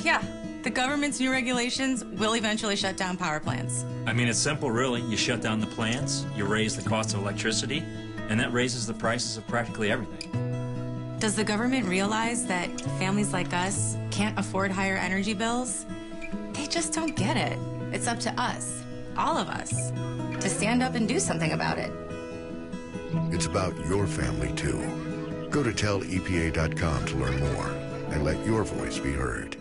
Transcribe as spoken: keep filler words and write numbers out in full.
Yeah, the government's new regulations will eventually shut down power plants. I mean, it's simple, really. You shut down the plants, you raise the cost of electricity, and that raises the prices of practically everything. Does the government realize that families like us can't afford higher energy bills? They just don't get it. It's up to us, all of us, to stand up and do something about it. It's about your family, too. Go to tell E P A dot com to learn more and let your voice be heard.